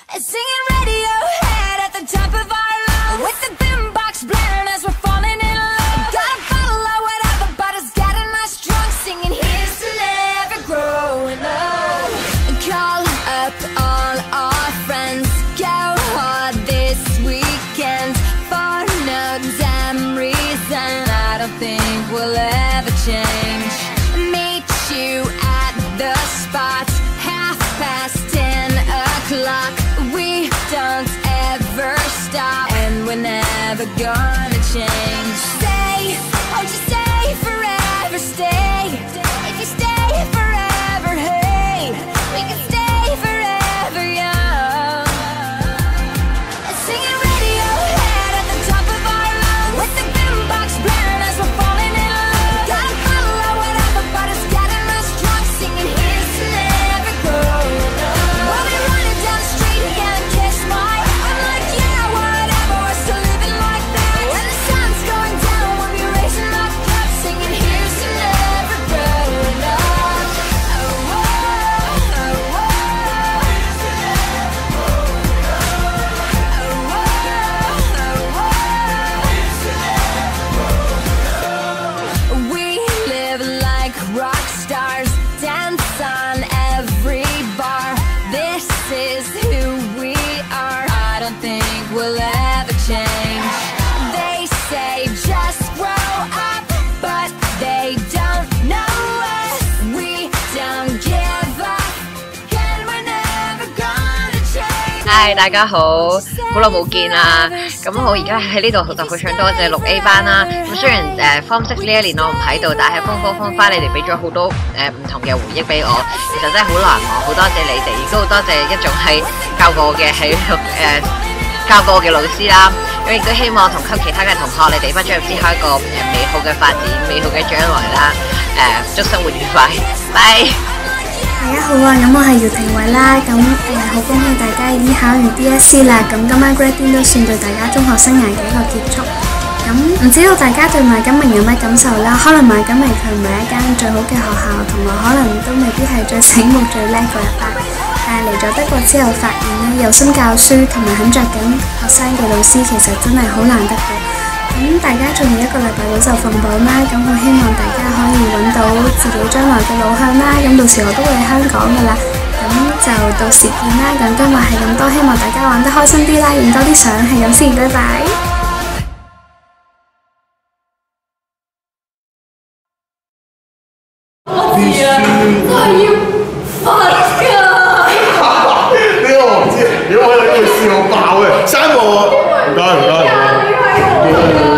Singing Radiohead at the top of our lungs, with the boombox blaring as we're falling in love. Got a bottle of whatever, but it's getting us drunk, singing here's to never growing up. Call up all our friends, go hard this weekend, for no damn reason I don't think we'll ever change. Meet you at the spot, 10:30. We don't ever stop, and we're never gonna change. Stay, won't you stay forever, stay. If you stay forever, hey, we can stay forever young. Singing Radiohead at the top of our lungs, with the boombox blaring as we're falling in love. Got a bottle of whatever, but it's getting us drunk, singing here's to never growing up. We'll be running down the street again, kiss my. I'm like, yeah, whatever, we're still living like that. When the sun's going down, we'll be raising our cups, singing here's to never growing up. Oh, oh, oh, oh. We live like rock stars, dance on every bar. This is who we are. I don't think we'll ever change. They say just grow up, but they don't know us. We don't give up, and we're never gonna change. 嗨，大家好，好耐冇見啦。咁我而家喺呢度就好想多謝6A 班啦。咁雖然Form 6呢一年我唔喺度，但係Form 5你哋俾咗好多唔同嘅回憶俾我，其實真係好難忘，好多謝你哋，亦都好多謝一種係教過我嘅教過我嘅老師啦。咁亦都希望同級其他嘅同學，你哋畢咗業之後一個美好嘅發展、美好嘅將來啦。祝生活愉快，拜。 大家好啊，咁我係姚廷偉啦，咁好恭喜大家已經考完 DSE 啦，咁今晚 grading 都算對大家中學生涯嘅一個結束。咁唔知道大家對麥錦明有咩感受啦？可能麥錦明佢唔係一間最好嘅學校，同埋可能都未必係最醒目最叻嗰一班。但係嚟咗德國之後發現咧，有心教書同埋肯着緊學生嘅老師，其實真係好難得嘅。咁大家仲有1個禮拜到就放榜啦，咁我希望大家可以揾到自己將來嘅路向啦。咁到時我都會喺香港噶啦，咁就到時見啦。咁今日係咁多，希望大家玩得開心啲啦，影多啲相，係咁先，拜拜。 必须呢個我唔知，如果我有呢個試我爆嘅，刪我，唔該。